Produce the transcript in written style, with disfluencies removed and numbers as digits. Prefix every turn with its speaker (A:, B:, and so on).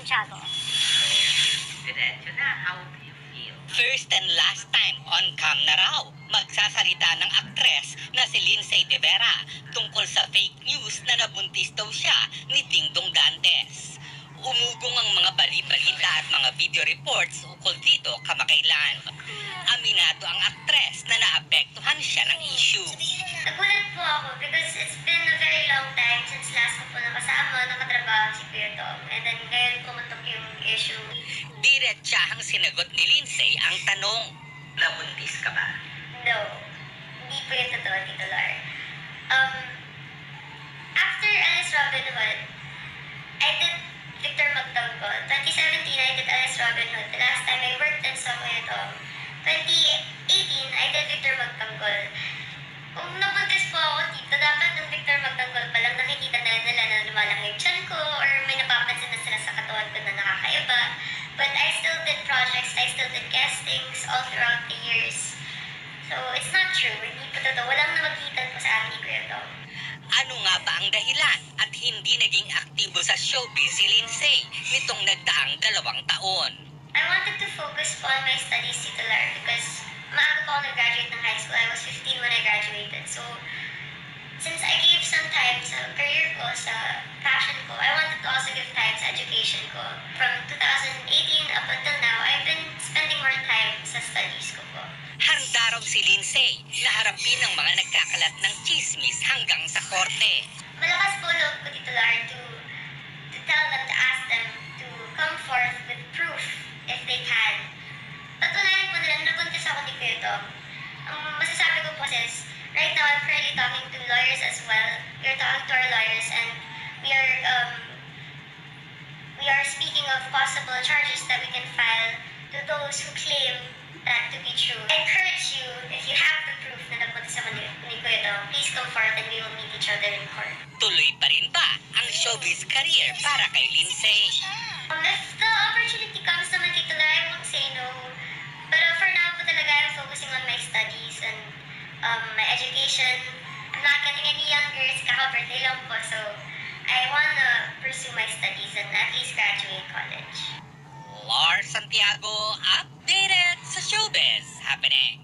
A: Santiago.
B: Diretso na, how do you feel?
C: First and last time on cam na raw, magsasalita ng aktres na si LINDSAY De Vera tungkol sa fake news na nabuntis daw siya ni Dingdong Dantes. Umugong ang mga bali-balita at mga video reports ukol dito kamakailan. Aminado ang aktres na naapektuhan siya ng issue.
A: Nagulat po ako because it's been a very long time since last ko po nakasama, nakatrabaho si Kuya Tom. And then ngayon pumutok yung issue.
C: Diretsahang sinagot ni LINDSAY ang tanong, nabuntis ka ba?
A: No, hindi po yung totoo, Tito Lar. After Alice Robin Hood, I did Victor Magtanggol. 2017, I did Alice Robin Hood. The last time I worked in sa Kuya Tom. 2018, I did Victor Magtanggol. Kung nabuntis po ako dito, dapat ng Victor Magtanggol pa lang nakikita na nila na lumalaki yung tiyan ko or may napapansin na sila sa katawan ko na nakakaiba. But I still did projects, I still did castings all throughout the years. So, it's not true. Hindi po totoo. Walang namagitan po sa akin ni Kuya Tom.
C: Ano nga ba ang dahilan at hindi naging aktibo sa showbiz si LINDSAY nitong nagdaang 2 taon?
A: I wanted to focus po on my studies, Tito Lar, because maaga po ako nag-graduate ng high school. I was 15 when I graduated. So, since I gave some time sa career ko, sa passion ko, I wanted to also give time sa education ko. From 2018 up until now, I've been spending more time sa studies ko po.
C: Handa raw si LINDSAY na harapin ang mga nagkakalat ng chismis hanggang sa korte.
A: Malakas po loob ko, Tito Lar, to tell them, to ask them to come forth with proof if they can. Patunayan po nila, nabuntis ako ni Kuya Tom. Ang masasabi ko po is, right now I'm currently talking to lawyers as well. We're talking to our lawyers and we are speaking of possible charges that we can file to those who claim that to be true. I encourage you, if you have the proof na nabuntis ako ni Kuya Tom, please come forth and we will meet each other in court.
C: Tuloy pa rin ba ang showbiz career para kay LINDSAY?
A: If the opportunity comes naman, Tito Lar, I won't say no. Pero for now po talaga, I'm focusing on my studies and my education. I'm not getting any younger. It's kaka-birthday lang po. So, I wanna pursue my studies and at least graduate college.
C: Lars Santiago, updated sa showbiz happening.